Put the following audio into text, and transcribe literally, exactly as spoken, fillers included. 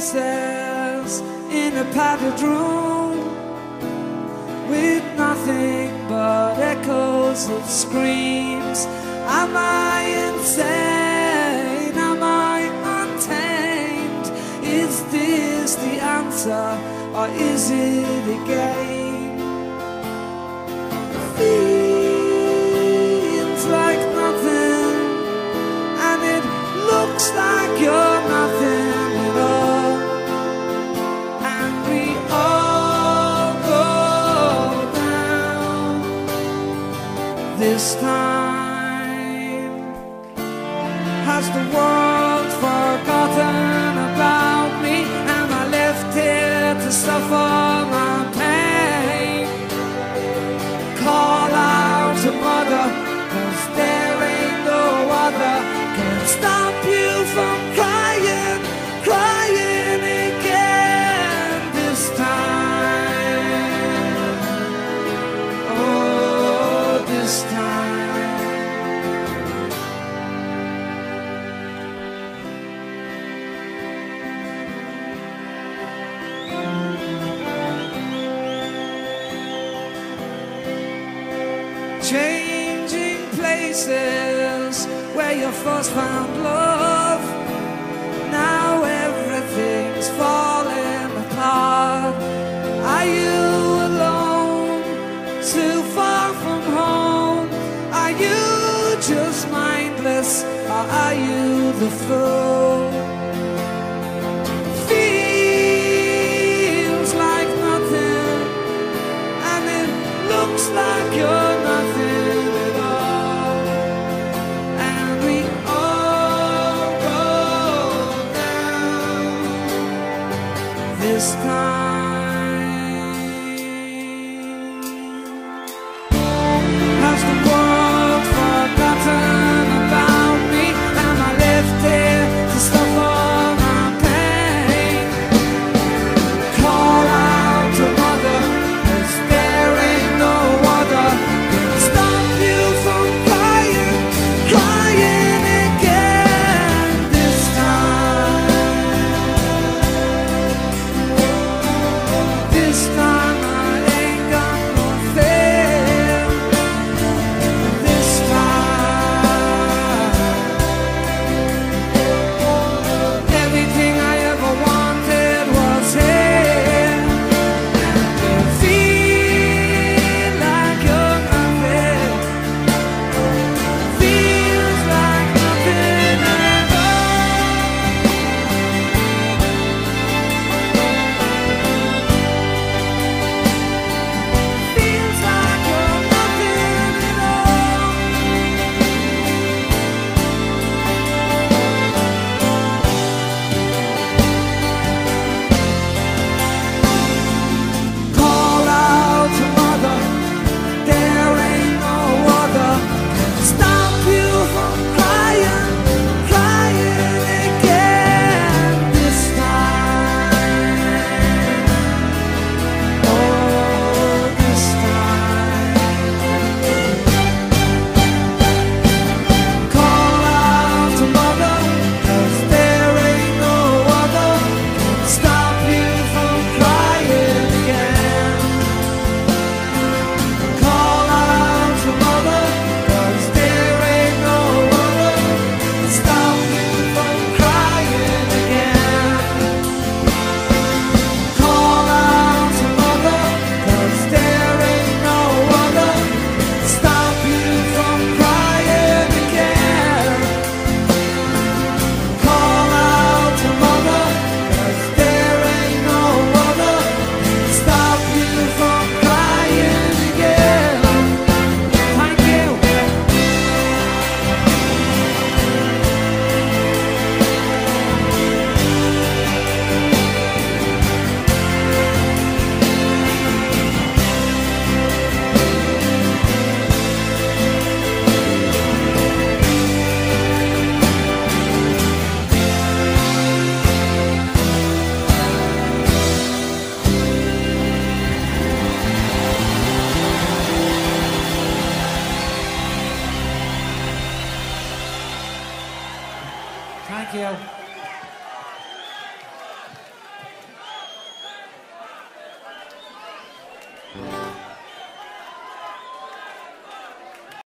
places in a padded room with nothing but echoes of screams. Am I insane? Am I untamed? Is this the answer, or is it a game? Feels like nothing, and it looks like you're nothing at all. And we all go down this time. Has the world forgotten about me? Am I left here to suffer my pain? Call out to mother, 'cause there ain't no other can stop you from crying, crying again this time. Oh, this time. Changing places where you first found love. Now everything's falling apart. Are you alone, too far from home? Are you just mindless, or are you the fool? Feels like nothing, and it looks like you're nothing at all. And we all go down this time. Has the world forgotten about me? Am I left here to suffer my pain? Call out to mother, 'cause there ain't no other can stop you from crying, crying again this time. This time I ain't got no fear. This time everything I ever wanted was here. And you feel like you're nothing. Feels like nothing at all. Feels like you're nothing at all. Call out to mother, there ain't no other can stop you from crying, crying again this time. Oh, this time. Call out to mother, 'cause there ain't no other can stop you from crying again. Call out to mother, 'cause there ain't no other can stop you from crying again. Call out to mother, 'cause there ain't no other can stop you from crying again. Call out to mother, 'cause there ain't no other can stop you from crying again. Thank you. Thank you.